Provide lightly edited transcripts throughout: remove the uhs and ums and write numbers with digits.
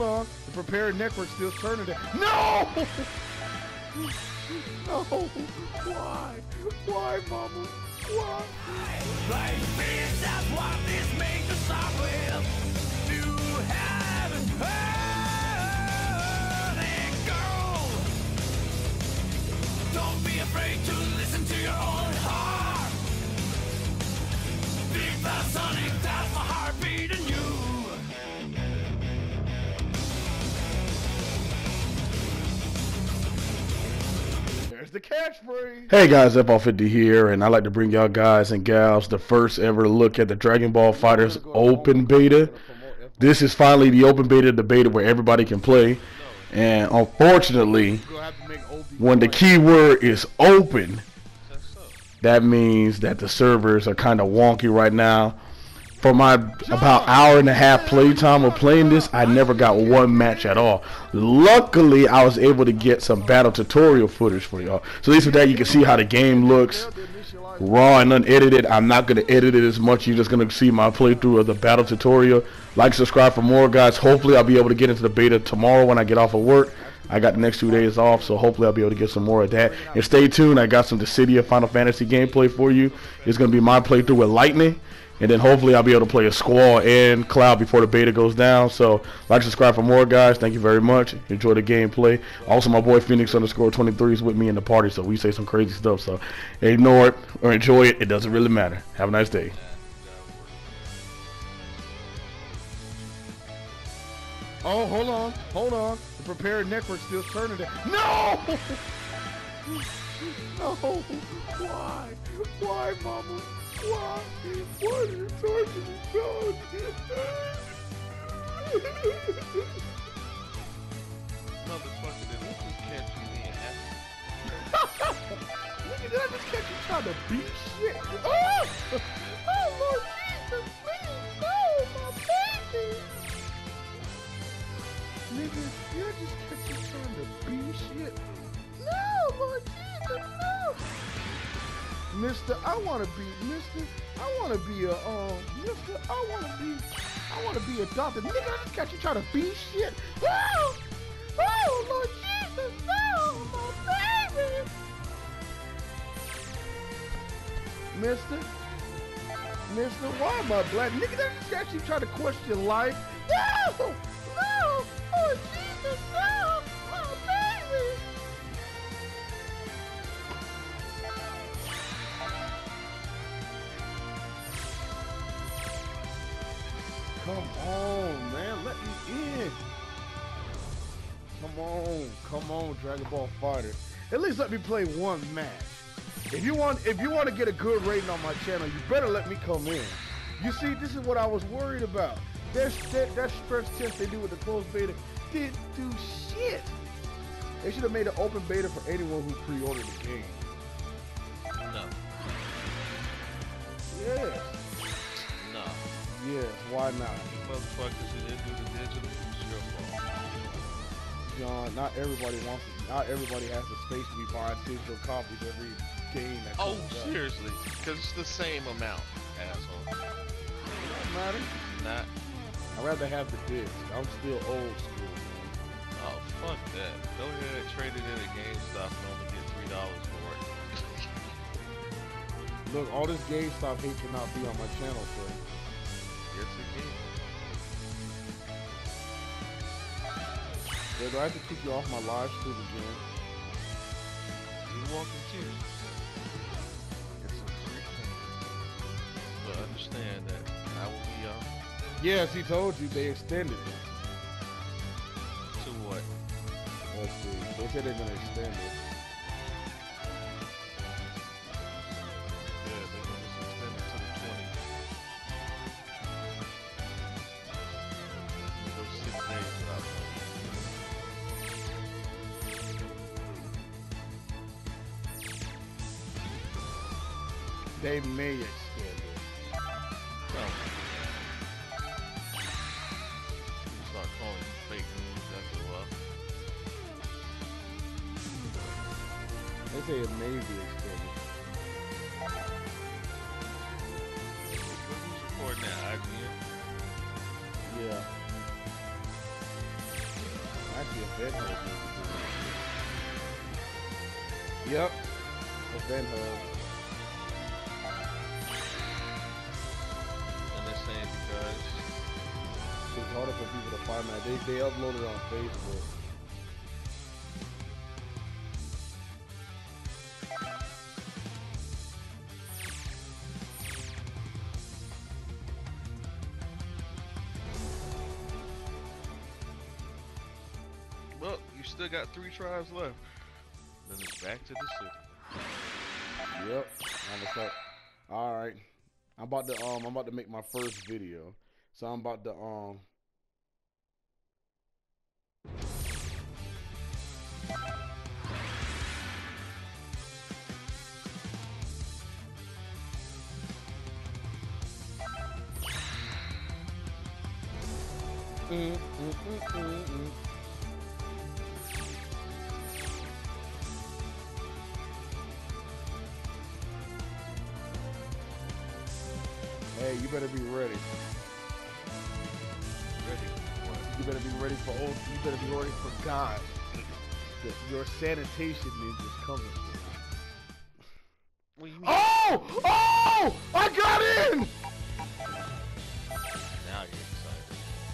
on. The prepared network still turning it. No! No! Why? Why, mama? Why? Life is just what this makes us start with. You haven't heard it, girl. Don't be afraid to listen to your own heart. Big Fat Sonic, that's my heartbeat in you. There's the catchphrase. Hey guys, F50 here, and I'd like to bring y'all guys and gals the first ever look at the Dragon Ball FighterZ open beta. This is finally the open beta, the beta where everybody can play. And unfortunately, when the keyword is open, that means that the servers are kind of wonky right now. For my about hour and a half playtime of playing this, I never got one match at all. Luckily, I was able to get some battle tutorial footage for y'all. So at least with that, you can see how the game looks raw and unedited. I'm not going to edit it as much. You're just going to see my playthrough of the battle tutorial. Like, subscribe for more, guys. Hopefully, I'll be able to get into the beta tomorrow when I get off of work. I got the next 2 days off, so hopefully I'll be able to get some more of that. And stay tuned. I got some Dissidia Final Fantasy gameplay for you. It's going to be my playthrough with Lightning. And then hopefully I'll be able to play a Squall and Cloud before the beta goes down. So like, subscribe for more, guys. Thank you very much. Enjoy the gameplay. Also, my boy Phoenix_23 is with me in the party, so we say some crazy stuff. So ignore it or enjoy it. It doesn't really matter. Have a nice day. Oh, hold on. Hold on. The prepared network still turning it. No! No! Why? Why, mama? Why? Why are you torturing me, son? Motherfucker, did we just catch you in? Look at that, just catch you trying to beat shit. Oh! Oh, Lord Jesus, please, no, my baby. Nigga, you just catch you trying to beat shit. No, Lord Jesus, no. Mister, I wanna be, mister, I wanna be a, mister, I wanna be adopted. Nigga, I just catch you trying to beat shit. Oh! Oh, Lord Jesus, no, my baby. Mister, why am I black? Nigga, that just actually trying to question life. No! No! Oh, Jesus, no! My baby! Come on, man, let me in. Come on, Dragon Ball FighterZ. At least let me play one match. If you want to get a good rating on my channel, you better let me come in. You see, this is what I was worried about. That stress test they do with the closed beta didn't do shit. They should have made an open beta for anyone who pre-ordered the game. No. Yes. No. Yes, why not? Motherfuckers who didn't do the digital, it's your fault. John, not everybody has the space to be buying digital copies every game that Oh, comes out. seriously? Because it's the same amount, asshole. It doesn't matter. Not. I'd rather have the disc. I'm still old school, man. Oh, fuck that. Go ahead and trade it in at GameStop and only get $3 for it. Look, all this GameStop hate cannot be on my channel, sir. Yes, it can. So do I have to kick you off my live stream again? You're welcome to. It's a free thing. But understand that I will be on. Yes, he told you they extended it. To what? Let's see. They said they're gonna extend it. Yeah, they're going to extend it to the 20th. Those 6 days without money. They may extend it. No. You start calling you fake news after a while. They say it may be extended. Who's recording that? IGN? Yeah. Actually, Event Hub. Yep. Event Hub. And they're saying because It's harder for people to find that. They upload it on Facebook. well, you still got 3 tries left. Then it's back to the city. Yep. I'm gonna start. All right. I'm about to make my first video. So I'm about to Hey, you better be ready. Ready? What? You better be ready for old. You better be ready for God. Your sanitation ninja's coming. What do you mean? Oh! Oh! I got in! Now you're excited.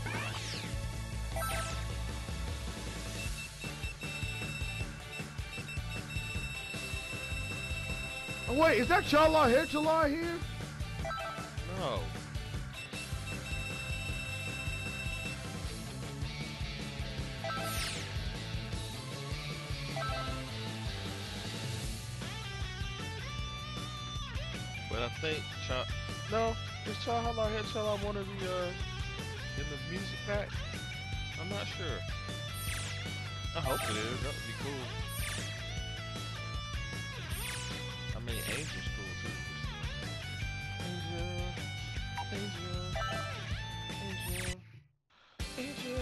Oh, wait, is that Chala here? No. But I think no, is Chala here? Chala one of the in the music pack? I'm not sure. I hope it is. That would be cool. I mean, Angel's cool too. Angel.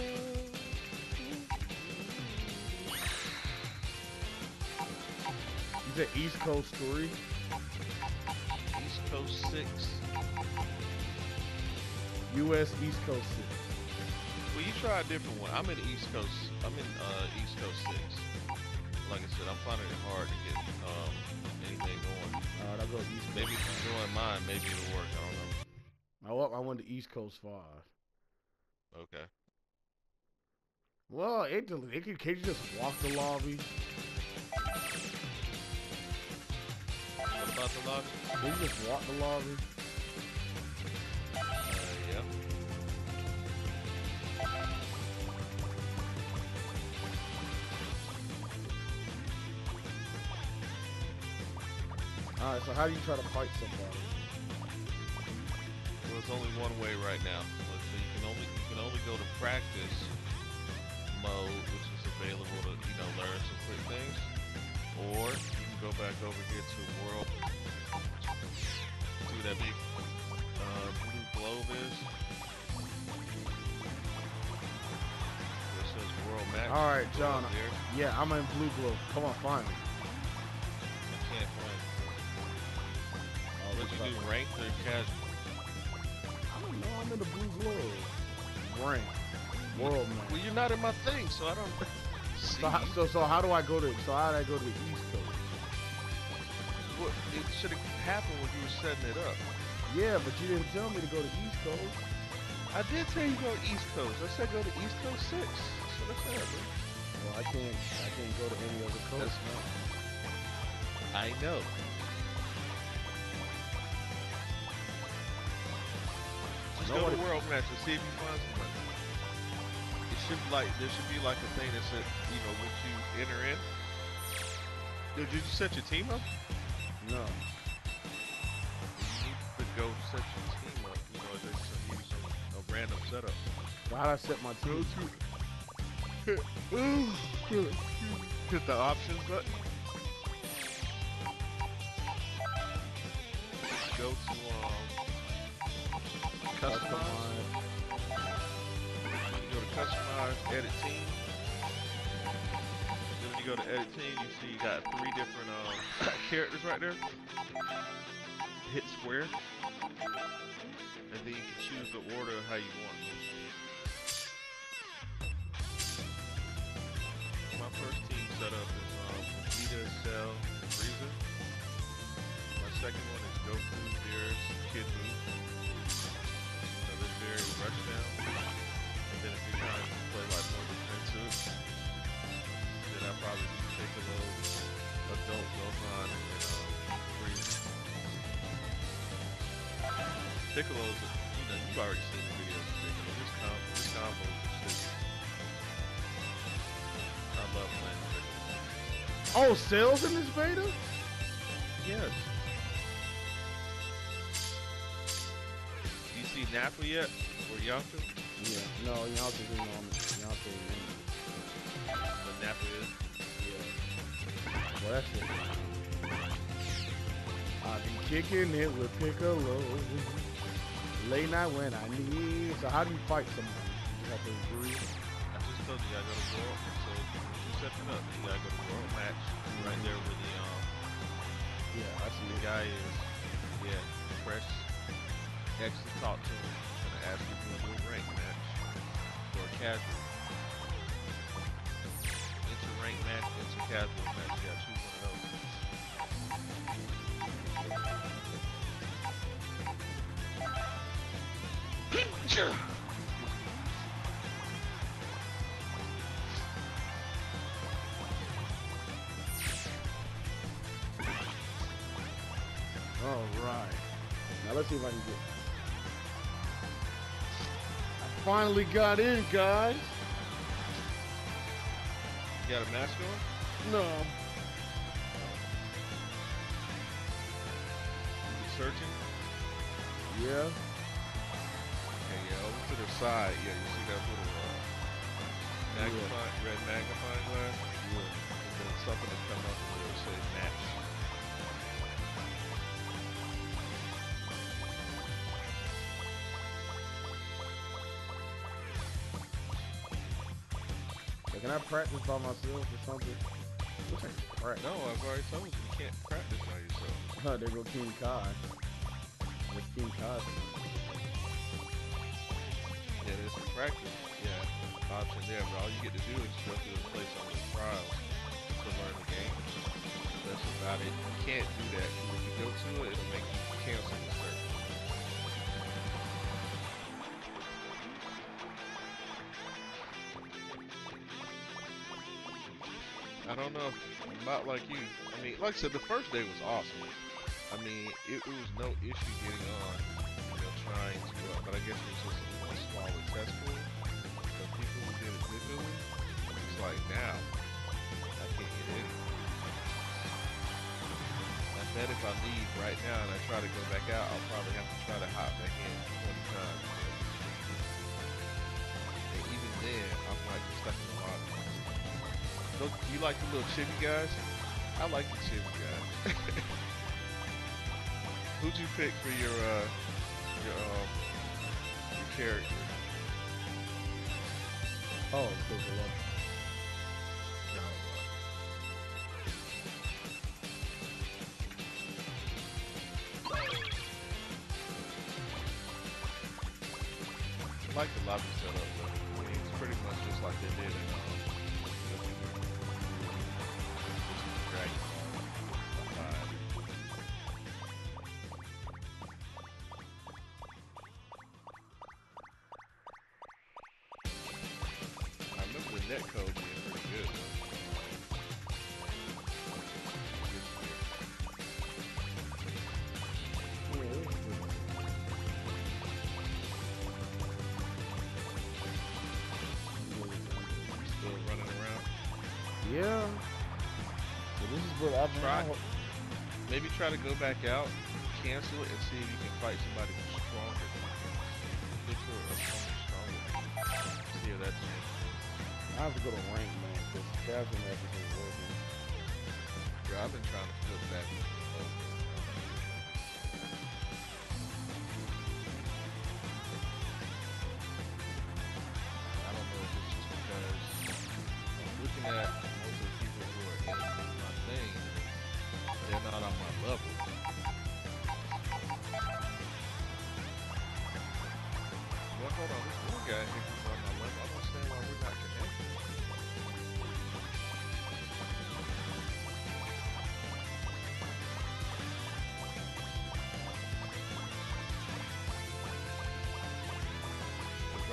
You said East Coast 3? East Coast 6. U.S. East Coast 6. Well, you try a different one. I'm in East Coast. I'm in East Coast 6. Like I said, I'm finding it hard to get anything going. Alright, I'll go East Coast. Maybe if you join mine, maybe it'll work. I don't know. I went to East Coast 5. Okay. Well, can't you just walk the lobby? What about the lobby? Can you just walk the lobby? Yeah. Alright, so how do you try to fight somebody? Well, it's only one way right now. So you can only go to practice mode, which is available to learn some quick things, or you can go back over here to world. See what that big blue globe is? It says world match. Alright, Go John. up there. Yeah, I'm in Blue Glow. Come on, find me. I can't find. Oh, What you do, ranked or casual? I don't know. I'm in the Blue Glow. Rank. World man. Well, you're not in my thing, so I don't see. So how do I go to? So how do I go to the East Coast? Well, it should have happened when you were setting it up. Yeah, but you didn't tell me to go to East Coast. I did tell you go to East Coast. I said go to East Coast 6. That's what I said, bro. Well, I can't go to any other coast now. I know. Just go to World Match and see if you find somebody. There should be like a thing that said, what you enter in. Did you set your team up? No. You need to go set your team up. There's a random setup. So how do I set my team? Hit the options button. Go to customize. You go to customize, edit team. Then when you go to edit team, you see you got 3 different characters right there. Hit square, and then you can choose the order of how you want them. setup is Vegeta, Cell, Frieza. My second one is Goku, Beerus, Kid Buu. So this very rushdown. And then if you're trying to play like more defensive, then I'll probably do Piccolo, Adult Gohan, and Frieza. Piccolo's, you've already seen the videos of Piccolo. This combo is just, I love playing Piccolo. Oh, Cell's in this beta? Yes. You see Nappa yet? Or Yonka? Yeah. No, Yonka's in on it. Yonka ain't in it. But Nappa is. Yeah. Well, that's it. I be kicking it with Piccolo. Late night when I need. So how do you fight somebody? You have to agree. I just told you I gotta go up. So you set it up. You gotta go to world match right there where Yeah, I see the it. guy is. Yeah, press X to talk to him. Gonna ask if you wanna do a rank match or a casual. Inter rank match, inter casual match. You gotta choose one of those. All right. Now let's see if I can get. I finally got in, guys. You got a mask on? No. You searching? Yeah. Okay, yeah, over to the side, yeah, you see that little red magnifying glass? Yeah. And then something to come up and it'll say match. So can I practice by myself or something? This ain't practice. No, I've already told you, you can't practice by yourself. Huh, there go King Kai. There's King Kai. Yeah, there's some practice, option there, but all you get to do is go through and play some of the trials to learn the game. That's about it. You can't do that. If you go to it, it'll make you cancel the circuit. I don't know, I'm not like you. I mean, like I said, the first day was awesome. I mean, it was no issue getting on, trying to, but I guess it was just a smaller test pool. The people who did it digitally, it's like now, I can't get in. I bet if I leave right now and I try to go back out, I'll probably have to try to hop back in 20 times. And even then, I'm like stuck in the water. Look, you like the little chibi guys? I like the chibi guys. Who'd you pick for your character? Oh, Piccolo. I like the lobby setup, though. I mean, it's pretty much just like they did in Dragon Ball 5. I remember the netcode being pretty good, though. Still running around. Yeah. So this is what I've Try. Maybe try to go back out, cancel it, and see if you can fight somebody who's stronger. Look for a stronger. See if that's I have to go to rank, man, because casual matches ain't working. Yeah, I've been trying to flip that. I don't know if it's just because I'm looking at most of the people who are in my thing, they're not on my level. Well, hold on, this one guy here who's on my level. I don't understand why we're not connected.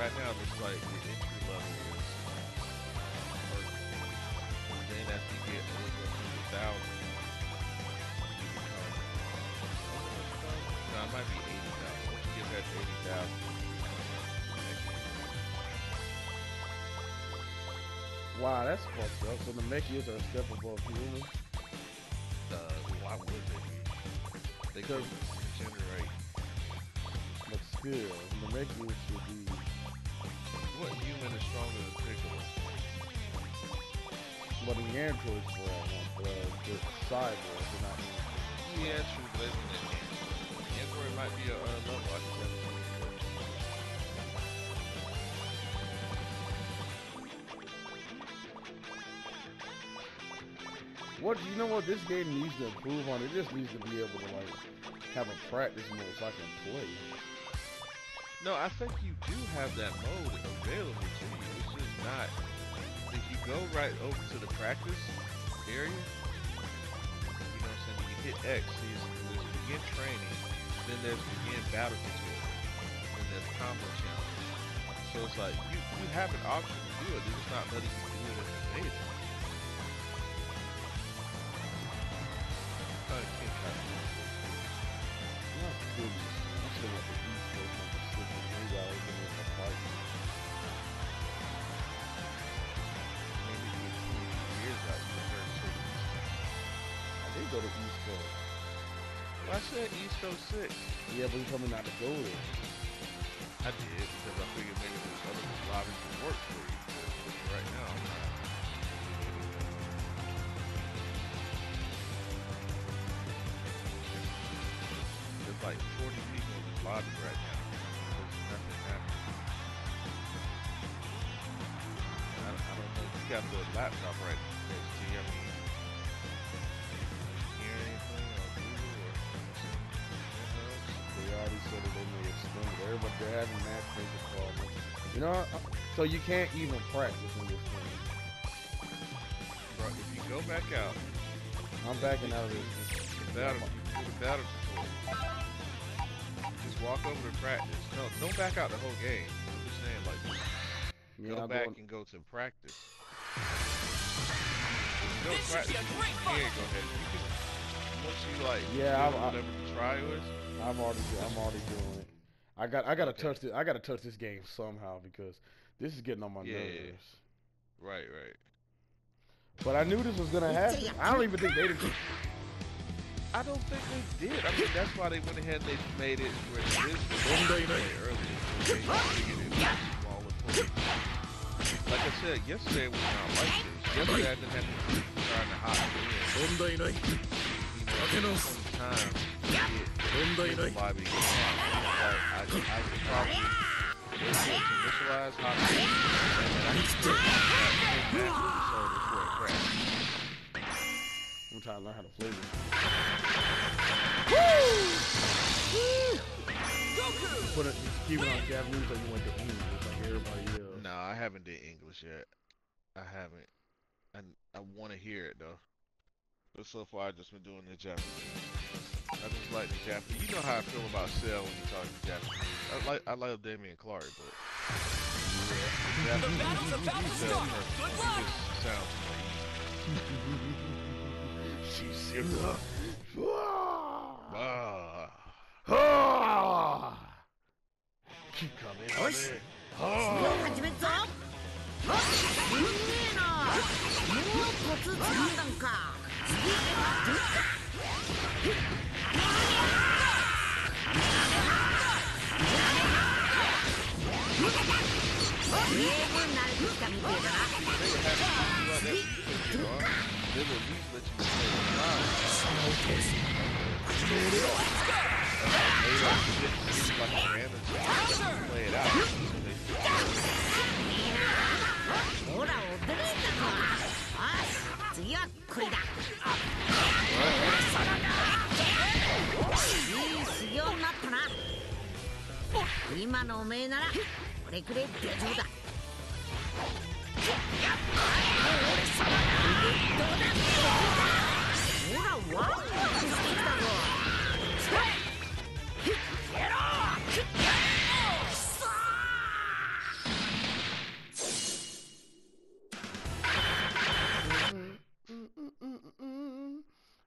right now it looks like the entry level is perfect. And then after you get over 100,000, you become, no, it might be 80,000. Once you get that to 80,000, Wow, that's fucked up. So the Namekians are a step above humans. why would they be? They could regenerate. But still, the Namekians should be. What human is stronger than Piccolo? But the androids were at one, the cyborgs are not humans. Yeah, true, but the Android might be a level like 17. What you know? What this game needs to improve on? It just needs to be able to like have a practice mode so I can play. No, I think you do have that mode available to you. It's just not. If you go right over to the practice area, you know what I'm saying? When you hit X, there's begin training, then there's begin battle tutorial, and there's combo challenge. So it's like you have an option to do it. They're just not letting you do it in the beta. Go to East Coast. Well, I said East Coast 6. Yeah, but you told me not to go there. I did because I figured maybe there's other lobbies that work for you. But right now, I'm not. There's like 40 people in this lobby right now. There's nothing happening. I don't know if you got the laptop right next to you. I mean, they already said that they may extend it. Everybody, they're having matchmaking problems. You know, so you can't even practice in this game. Bro, if you go back out, I'm backing out of this. Battle tutorial. Just walk over to practice. No, don't back out the whole game. I'm just saying, like, go back and go to practice. Go to practice. Here, go ahead. You can, once you like, whatever the trial is. I'm already doing it. I gotta touch it. I gotta touch this game somehow because this is getting on my nerves. Right. But I knew this was gonna happen. I don't even think they did. I don't think they did. I mean, that's why they went ahead and they made it where it is earlier. They figured it was smaller points. Like I said, yesterday was not like this. Yesterday I didn't have to keep trying to hop in. You know, time to get the lobby to get out. I could probably initialize hop in, and then I could get that episode before it crashed. I'm trying to learn how to play this. Put it, keep it on Japanese, or you went to English like everybody else. No, I haven't did English yet. I haven't. I want to hear it though. But so far, I've just been doing the Japanese. I just like the Japanese. You know how I feel about Cell when you talk to Japanese. I like Damian Clark, but yeah, the battle's about to start. Good luck. It sounds like She's serious. Keep coming.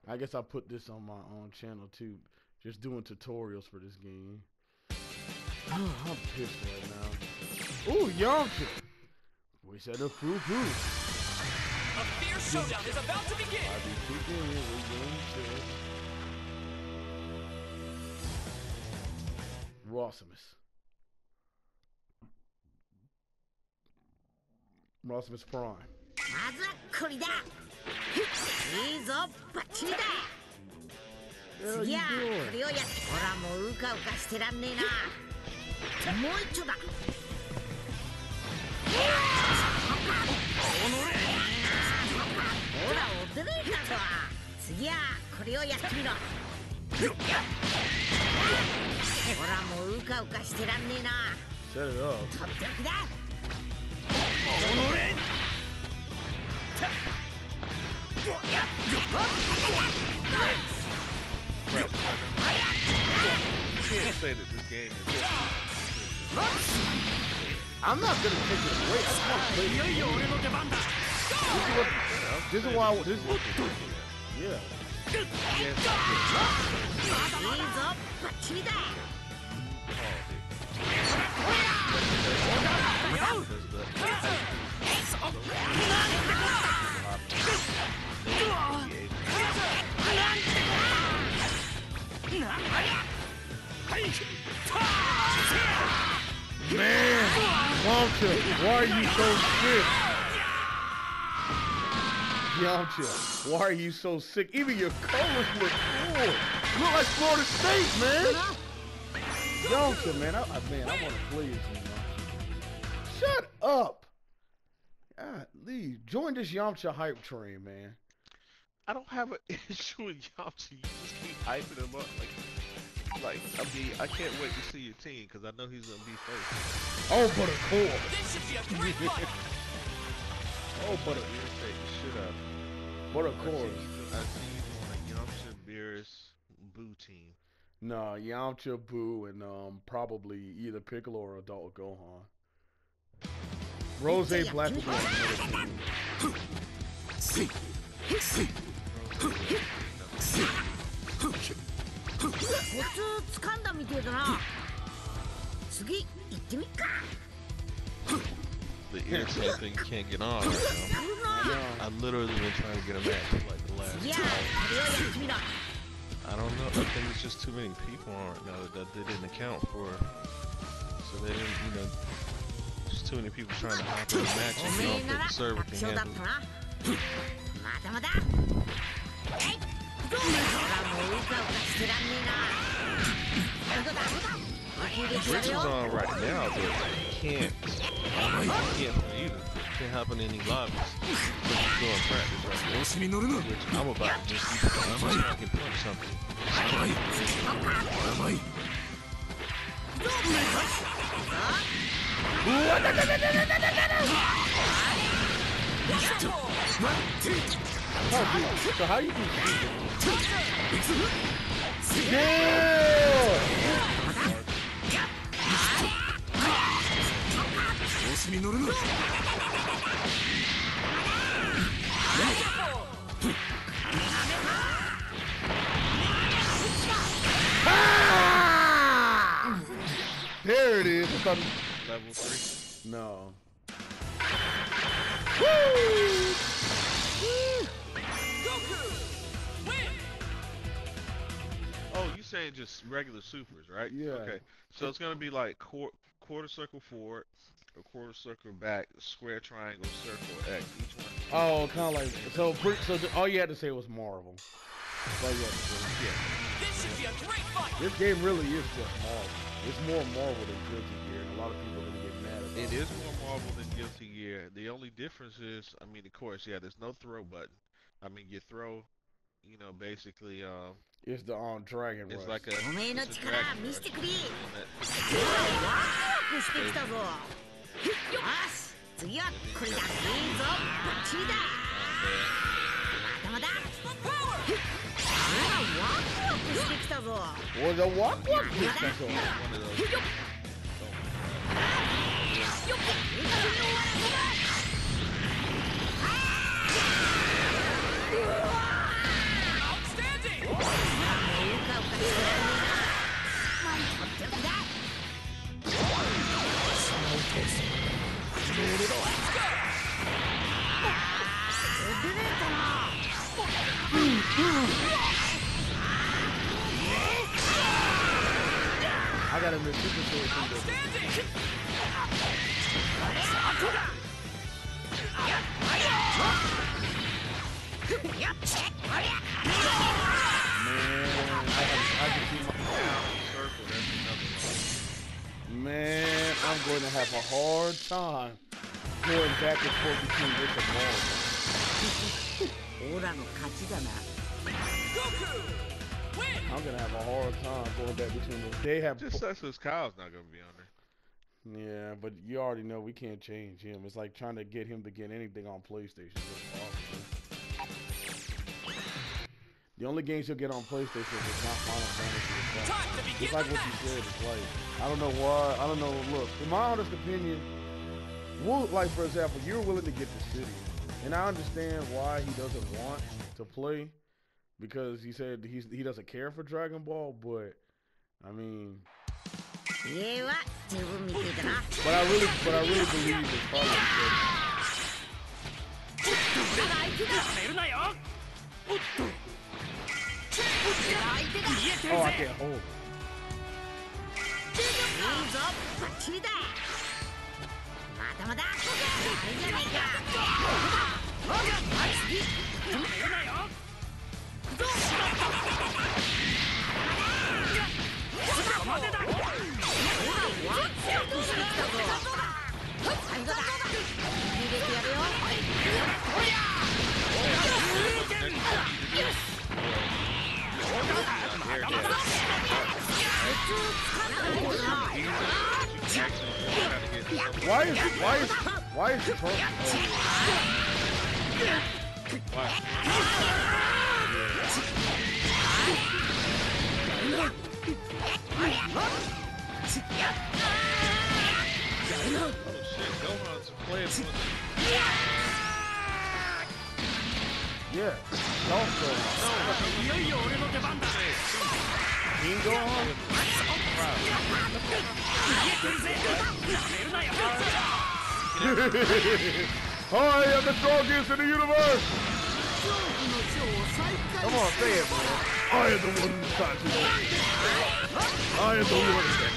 I guess I put this on my own channel too. Just doing tutorials for this game. I'm pissed right now. Ooh, Yamcha! We said a foo-foo. A fierce showdown is about to begin! I be kicking it with Yamcha. Rossimus. Rossimus Prime. まずはこれだ。いいぞ、バッチリだ。 What 次 you はこ doing? れをやっほらもううかうかしてらんねえな。もう一丁だ。ほら驚いたぞ。次はこれをやってみろ。ほらもううかうかしてらんねえな。 Set it up. とっておきだ。 You can't say that this game is. I'm not gonna take it away. I just want to play it. This is why. This is yeah. いいぞ、バッチリだ。 Man, Yamcha, why are you so sick? Yamcha, why are you so sick? Even your colors look cool. You look like Florida State, man. Yamcha, man, I want to play this one. Shut up. God, leave. Join this Yamcha hype train, man. I don't have an issue with Yamcha. You just keep hyping him up. Like, I mean, I can't wait to see your team because I know he's gonna be first. Oh, but of course. This should be a great fight! Oh, but of, Irritate the shit out of me. but of course. I see you on a Yamcha Beerus Boo team. Nah, Yamcha, Boo, and probably either Piccolo or Adult Gohan. Rose Black will be on another team. コツ掴んだみてえだな。次行ってみっか。 The irritating thing you can't get on right now. I literally been trying to get a match for like the last いや、 2 これをやってみろ。 I don't know. I think it's just too many people on right now that they didn't account for. So they didn't, you know, just too many people trying to hop in the match お and め don't えな think ら the server 楽 can 勝だっ handle た it. な。まだまだ。えい。ほらもううかうかしてらんねえな。どこだどこだ。爆撃 Bridge だ is よ。 on right now, but you can't either. Can't hop in any lobbies. But you're doing practice right now. Which I'm about to just keep so I can punch something. 「 So how you do There it is. Level 3. No. Goku! Win! Oh, you saying just regular supers, right? Yeah. Okay. So it's gonna be like quarter circle forward, a quarter circle back, square triangle, circle X. Each one. Oh, kind of like so. All you had to say was Marvel. That's all you had to say. Yeah. This should be a great fight! This game really is just Marvel. It's more Marvel than Guilty Gear, and a lot of people are gonna get mad at It that. is more Marvel than Guilty Gear. The only difference is, I mean, of course, yeah, there's no throw button. I mean, you throw, you know, basically, It's the Dragon it's Rush. like a. おめえの it's a 力 Dragon 見せて Rush くれ。ワ on that- クワクしてきたぞ。よし、次はこれだ。いいぞ、バッチリだ。まだまだ。ワクワクしてきたぞ。 Well, the walk walk is special. One of those. had him in Super Saiyan 3. Man, I'm going to have a hard time going back and forth between this and Marvel. オラの勝ちだな。 I'm gonna have a hard time going back between them. They have Just sucks because Kyle's not gonna be on there. yeah, but you already know we can't change him. It's like trying to get him to get anything on PlayStation. It's impossible. The only games he'll get on PlayStation is not Final Fantasy. It's like what you said. It's like I don't know why. I don't know. Look, in my honest opinion, like for example, you're willing to get the city, and I understand why he doesn't want to play because he said he doesn't care for Dragon Ball. But I mean, 家は十分見ていたな。 but I really believe it's probably oh, I can't hold. いいぞ、バッチリだ。まだまだ。いいじゃないか。次、止めるなよ。どうしろ。そこまでだ。ほら、ワンツーとしてきたぞ。最後だ。逃げてやるよ。おりゃ。 Why is the front? Yeah, don't go on. King go on? I am the strongest in the universe! Come on, say it, man. I am the one who's got you. I am the one.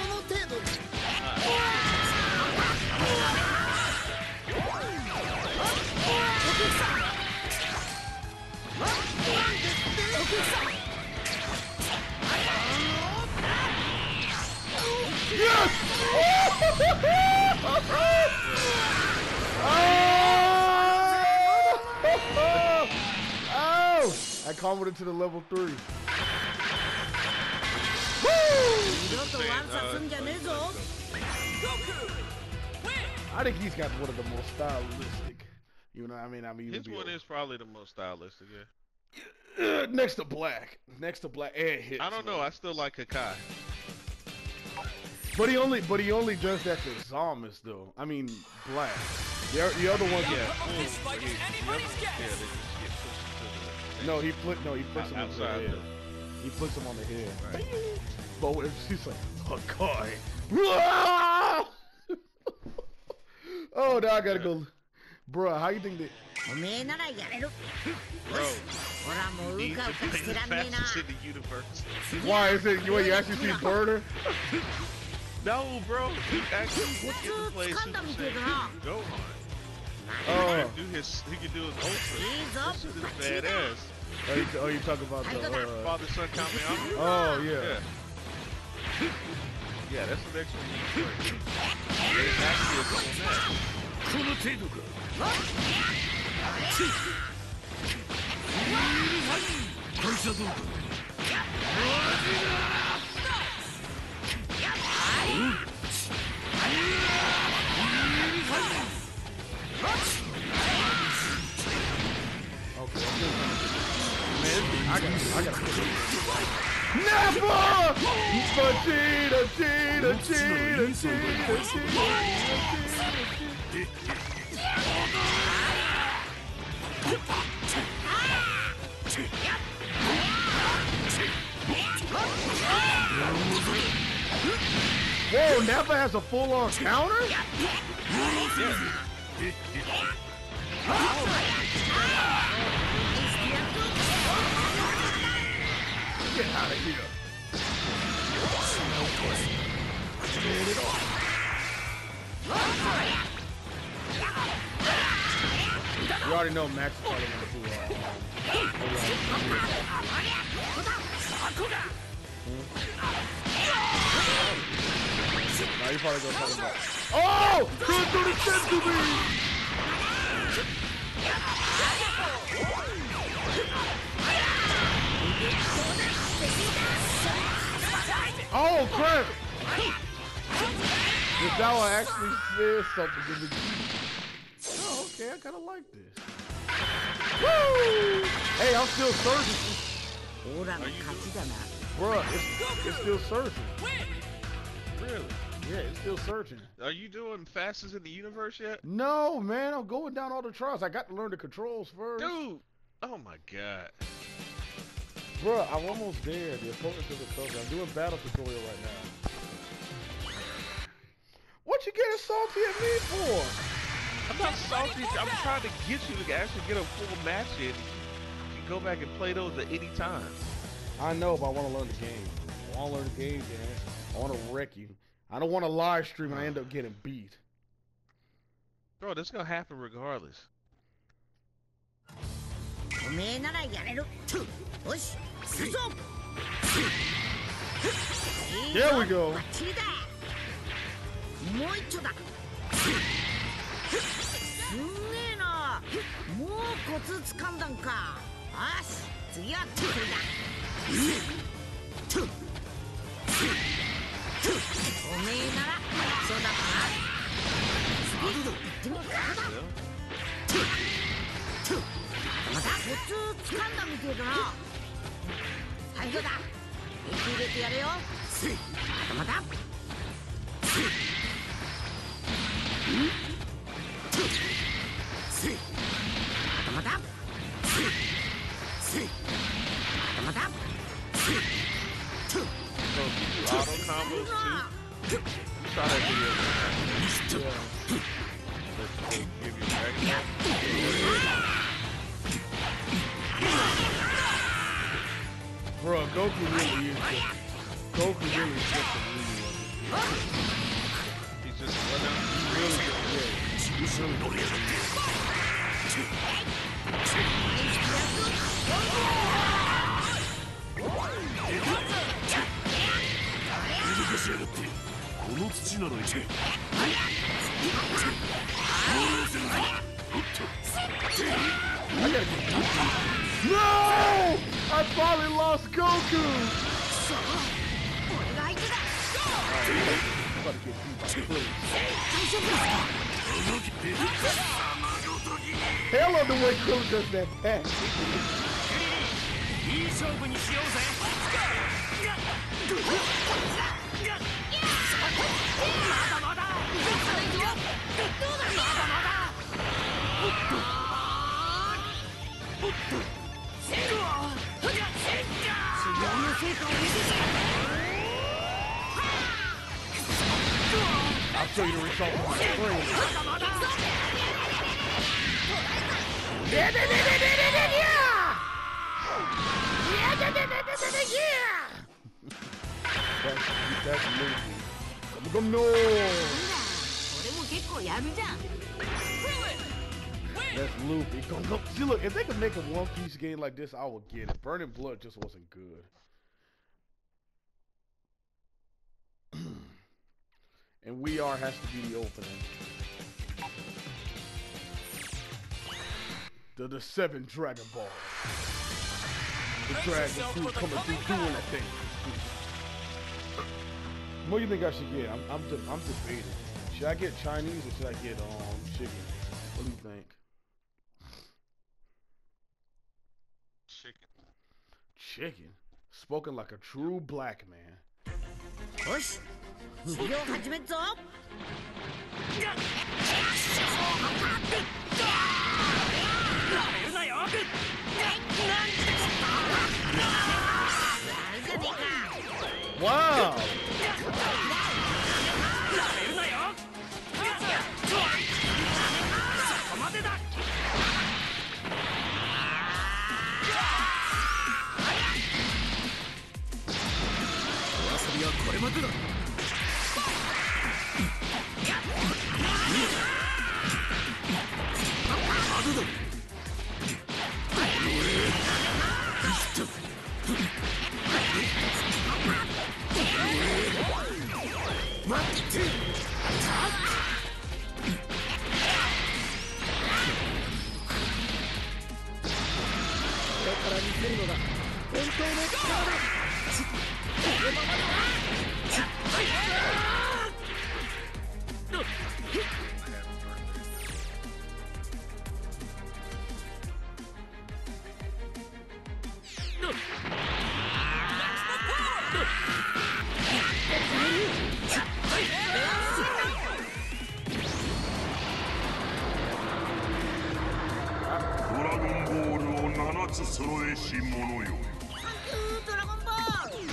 Yes! Oh! I comboed into the level 3. Woo! 二度とワンサすんじゃねえぞ。 I think he's got one of the most stylistic. You know what I mean? His one is probably the most stylistic, uh, yeah. next to Black and hits. I don't know, I still like Hakai. But he only does that to Zombies though. I mean Black. The other one, yeah. No, he flicks him on the head. He flicks him on the head. Right. But when she's like, Hakai. Oh, now I gotta go. Bruh, how you think that? おめえならやれる。 Bro, ほらもうう he's かうかしてらんねえな。 fastest in the universe. Why is it? You actually see Burner? No, bro, he actually What's can play up? Super Come Saiyan down, Gohan. Oh, He can do his ultra. いいぞ、 This shit バッ is チリだ。 badass. you talking about the Father Son Kamehameha? oh yeah. Yeah. Yeah, that's the next one you can play. There's actually a couple next. この程度か。こいつはどうか。 I gotta Never! Vegeta. Whoa, Nappa has a full-on counter? Get out of here. You already know Max is probably gonna do Now you probably gonna talk about. Oh! Good to the senzu bean! Oh crap! If that one actually says something to me. Oh, okay, I kinda like this. Woo! Hey, I'm still searching. Bruh, it's still searching. Really? Yeah, it's still searching. Are you doing fastest in the universe yet? No, man, I'm going down all the trials. I got to learn the controls first. Dude! Oh my god. Bruh, I'm almost there. The opponents of the cover. I'm doing battle tutorial right now. What you getting salty at me for? I'm not salty. I'm trying to get you to actually get a full match in. You can go back and play those at any time. I know, but I want to learn the game. I want to learn the game, man. I want to wreck you. I don't want to live stream and I end up getting beat. Bro, this is gonna happen regardless. There we go. もう一丁だ。すんげえな。もうコツ掴んだんか。よし、次はトゥクリだ。おめえならそうだな。次行ってみるか。またコツ掴んだみてえだな。最後だ。息入れてやるよ。また。また。 So if you do auto combos too, try that video. Let's give you Dragon Bro, Goku really is. Goku really is just a really. He's just running. Really good. Yeah. He's really good. しやがってこの土ならいけ No! I finally lost Goku! Hell on the way Krillin does that back. いい勝負にしようぜ I'll show you the result on my screen. That's Luffy. Come no. That's Luffy. Go. See, look, if they could make a One Piece game like this, I would get it. Burning Blood just wasn't good. And We Are has to be the opening. The 7 Dragon Ball. The Dragon Fruit coming through doing that thing. What do you think I should get? I'm debating. Should I get Chinese or should I get chicken? What do you think? Chicken? Spoken like a true black man. よし、修行始めっぞ。 Wow! から見せるのが本当の力だ。このままではドラゴンボールを7つ揃えし者よ。 ドラゴンボール。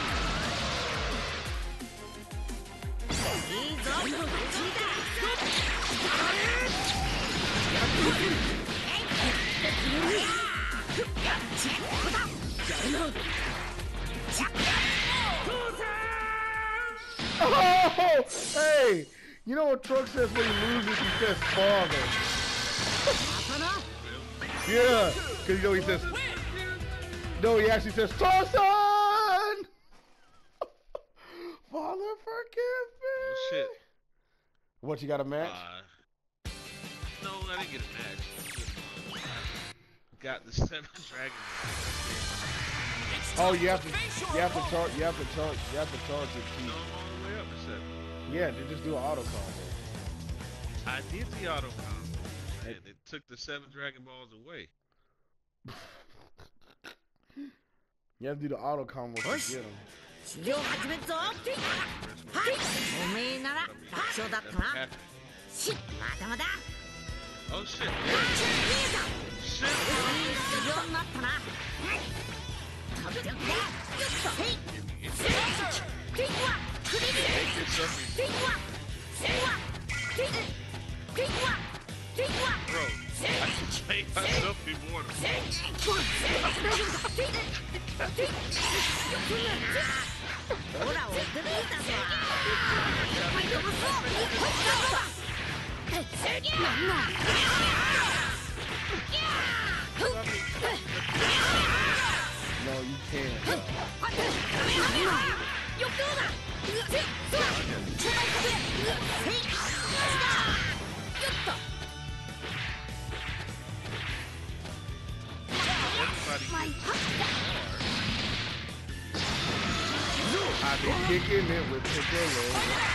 いいぞ。 Oh, hey, you know what Truck says when he loses? He says father. Yeah, because you know he says. No, he actually says Tarzan. Father, forgive me. Oh shit. What, you got a match? No, I didn't get a match. Got the 7 Dragon. Oh, you have to charge your key. No, I'm all the way up to 7. Yeah, they just do an auto combo. I did the auto combo, and it took the 7 Dragon Balls away. You have to do the auto combo to get them. 修行始めるぞ。はい。おめえなら楽勝だったな。まだまだ。 Oh shit. いい Shit. 修行になったな。食べてくれ。へい。テイクワン。クリリン。テイクワン。テイクワン。テイクワン。テイクワン。 Bro, I can change myself before. ほら、驚いたぞ。なんだ。 No, you can't. よくだ。 I be kicking it with Piccolo.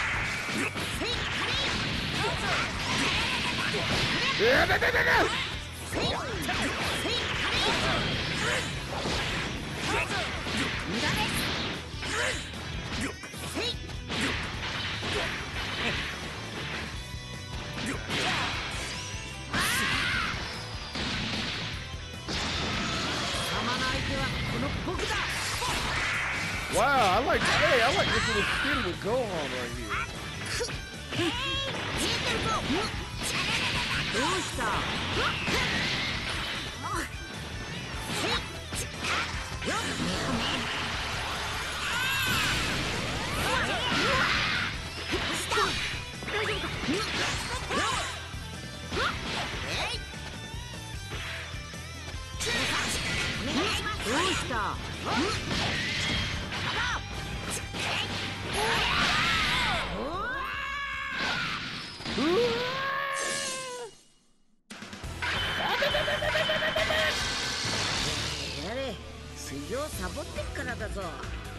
Wow, I like this little spin with Gohan right here. どうした？やれ、修行サボってっからだぞ。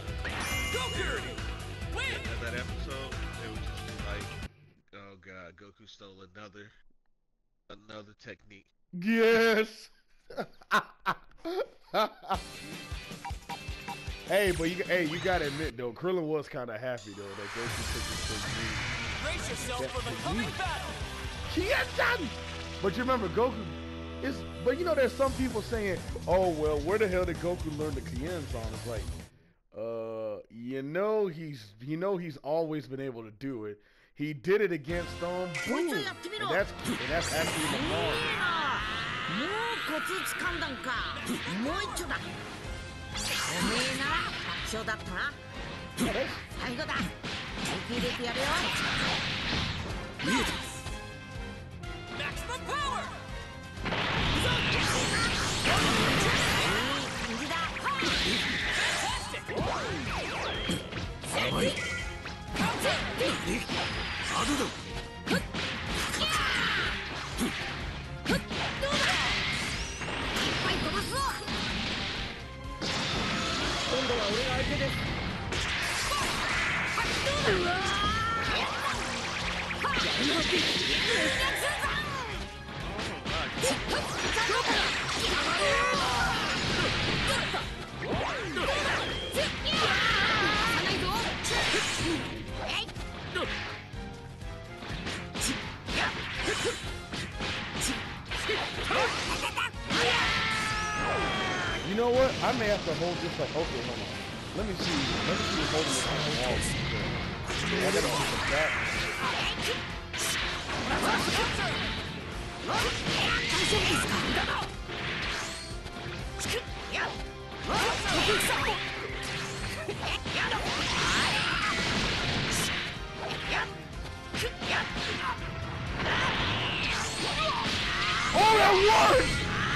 That episode, it was just like, oh god, Goku stole another technique. Yes. Hey, but you gotta admit though, Krillin was kind of happy though that Goku took his technique. Brace yourself for the coming battle. Kian-san! But you remember Goku but you know there's some people saying, oh well, where the hell did Goku learn the Kian-san? It's like, he's always been able to do it. He did it against Boom. And that's actually the mark. もうコツ掴んだんか。もう一丁だ。おめえなら楽勝だったな。最後だ。受け入れてやるよ。 Maximum power. いい感じだ。いっぱい飛ばすぞ。 You know what? I may have to hold this like, okay, hold on. Let me see you holding it on the wall. I gotta keep it back. Oh, that worked!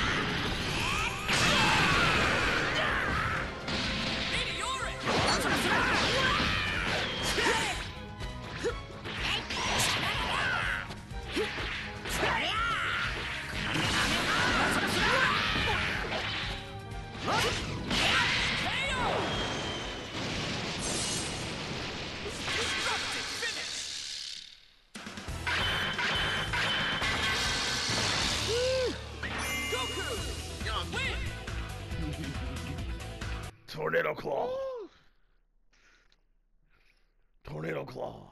Tornado Claw. Tornado Claw.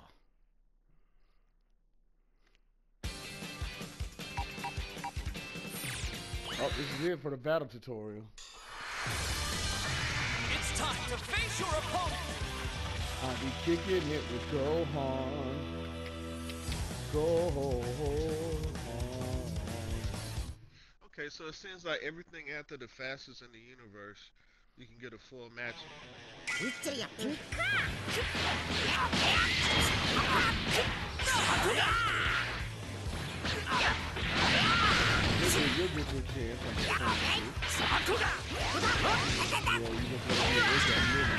Oh, this is it for the battle tutorial. It's time to face your opponent. I'll be kicking it with Gohan. Gohan. Okay, so it seems like everything after the fastest in the universe, you can get a full match. 一気にやってみっか。 You'll get your chance on the front, dude. Yeah, you just gotta get with that movement.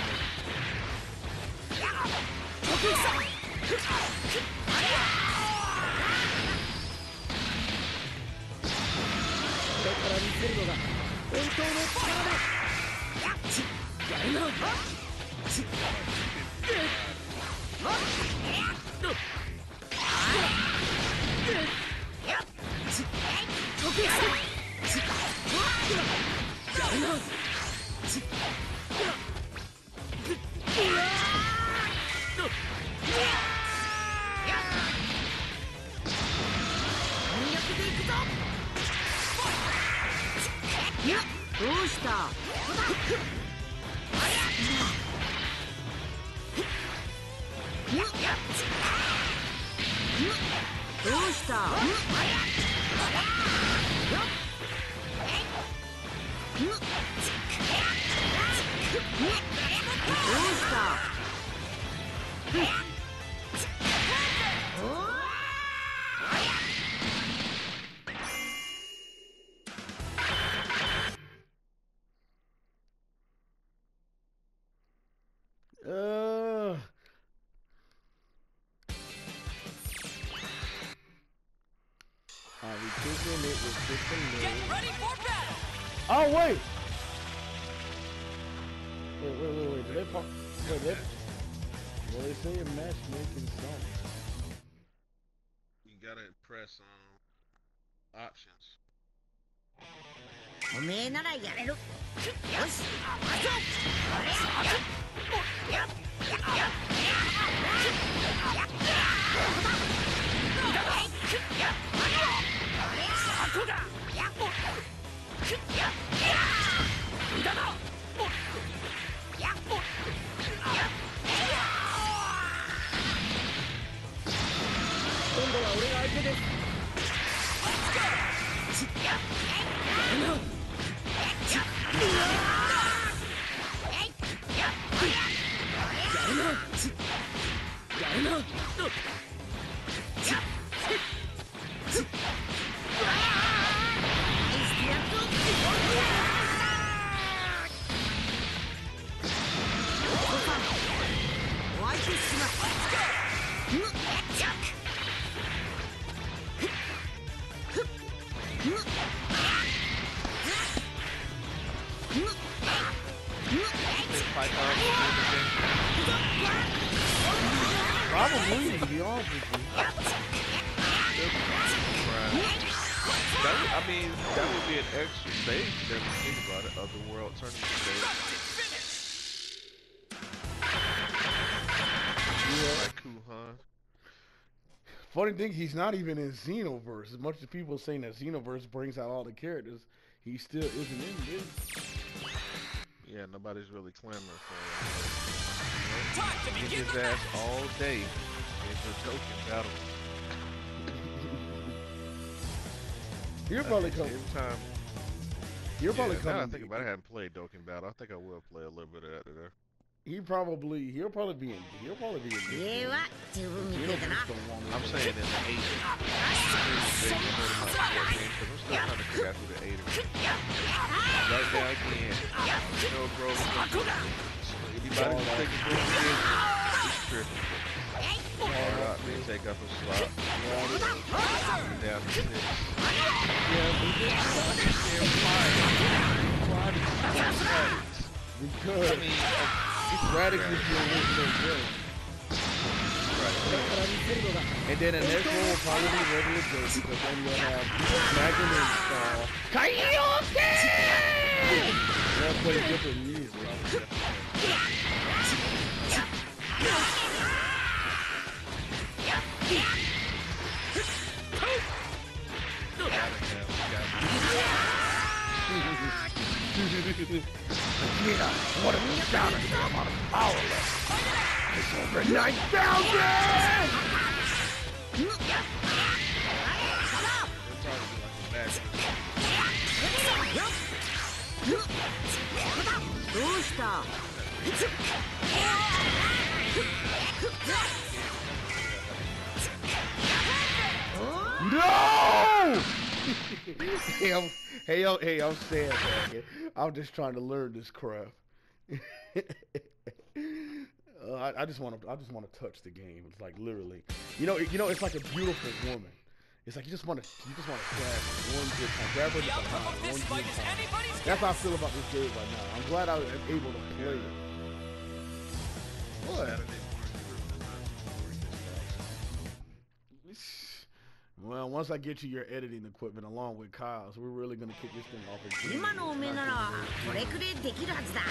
I'll be kicking it with different Get ready for battle. Oh, wait! Wait. Did they pop? Wait, well, they say a matchmaking song. You gotta press options. おめえならやれる。よし。 今度は俺が相手です。 Probably, to be honest with you. That would, I mean, that would be an extra stage. Then think about it, of the world tournament stage. Yeah. Like Kuhan. Funny thing, he's not even in Xenoverse. As much as people saying that Xenoverse brings out all the characters, he still isn't in this. Yeah, nobody's really clamoring for him. Get his ass all day into Dokkan Battle. He'll probably come. Every time. He'll probably Now come. that I think about it, I haven't played Dokkan Battle. I think I will play a little bit of that there. He'll probably be in. He'll probably be in. では十分見てたな I'm saying in the 8. Because I'm still trying to figure out who the 8 is. Right now, again, you know, bro, anybody who's taking bro is tripping. Hard out, they take up a slot. Down to 6. Because I mean, Radix is the original villain. And then the next one will probably be regular Joe, because then you'll have Dragon install. Kaioken! They'll play different music. Vegeta, what have you done? I'm powerless. It's over 9,000! No! Hey, I'm sad, man. I'm just trying to learn this crap. I just want to touch the game. It's like literally, you know, it's like a beautiful woman. It's like you just want to grab her one good time, grab her to the time, one good time. That's how I feel about this game right now. I'm glad I was able to play it. What? Well, once I get you your editing equipment along with Kyle's, we're really gonna kick this thing off again. 今のおめえならこれくれできるはずだ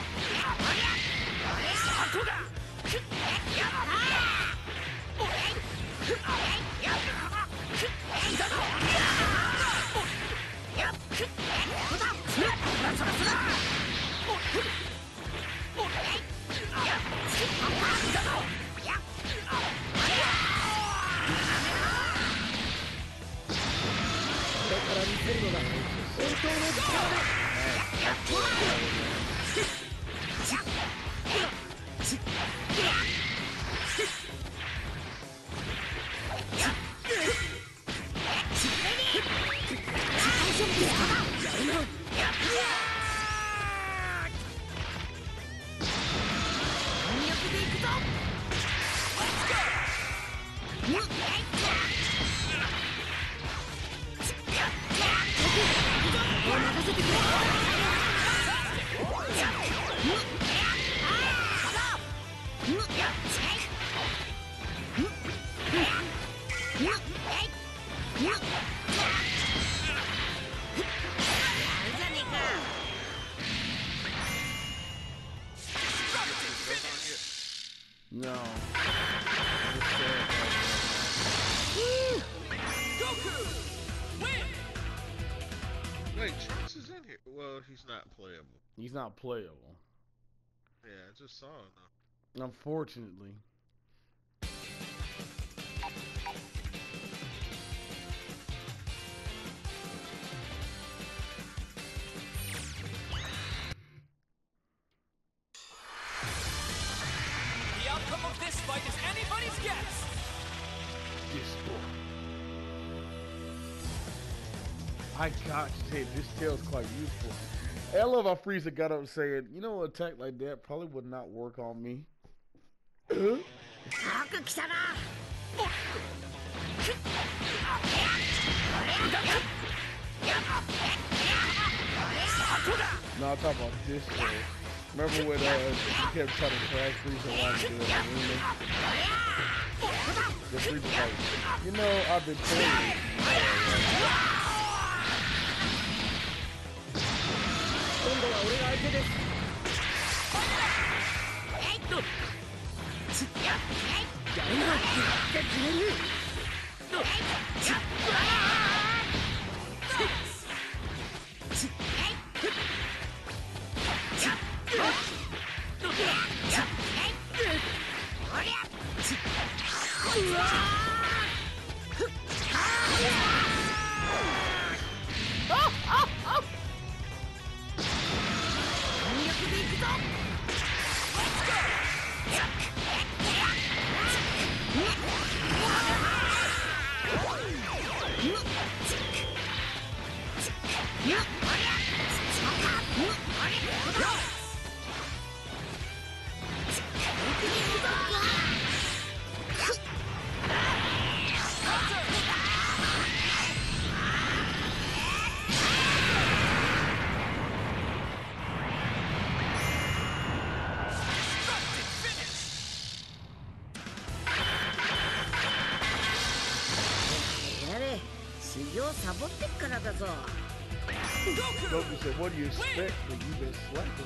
No. Wait, Trunks is in here. Well, he's not playable. He's not playable. Yeah, I just saw him though. Unfortunately. The outcome of this fight is anybody's guess. I got to say, this tail's quite useful. Hey, I love how Frieza got up saying, you know, an attack like that probably would not work on me. 早く来たな No, I'm talking about this tail. Remember when he kept trying to crash Frieza while he did it on Luna? The Frieza's like, you know, I've been playing. Goku said, what do you expect when you've been slacking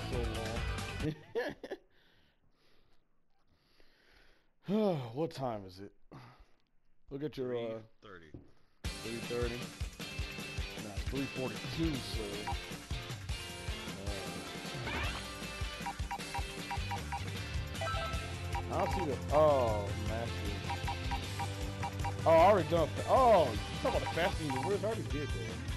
so long? What time is it? Look at your 3:30. 3:30. Nah, it's 3:42, so I don't see the master. Oh, I already done. Oh, you talking about the fasting universe? I already did that.